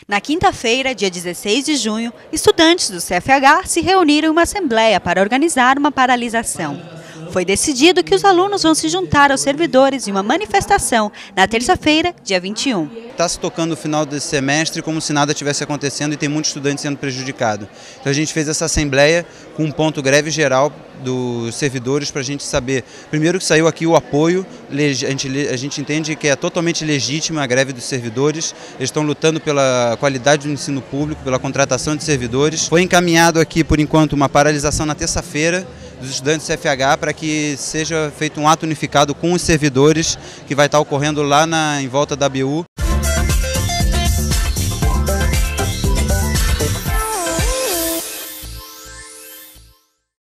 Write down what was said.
Na quinta-feira, dia 16 de junho, estudantes do CFH se reuniram em uma assembleia para organizar uma paralisação. Foi decidido que os alunos vão se juntar aos servidores em uma manifestação na terça-feira, dia 21. Está se tocando o final desse semestre como se nada tivesse acontecendo e tem muitos estudantes sendo prejudicados. Então a gente fez essa assembleia com um ponto greve geral dos servidores para a gente saber, primeiro que saiu aqui o apoio, a gente entende que é totalmente legítima a greve dos servidores, eles estão lutando pela qualidade do ensino público, pela contratação de servidores. Foi encaminhado aqui por enquanto uma paralisação na terça-feira dos estudantes do CFH para que seja feito um ato unificado com os servidores que vai estar ocorrendo lá em volta da ABU.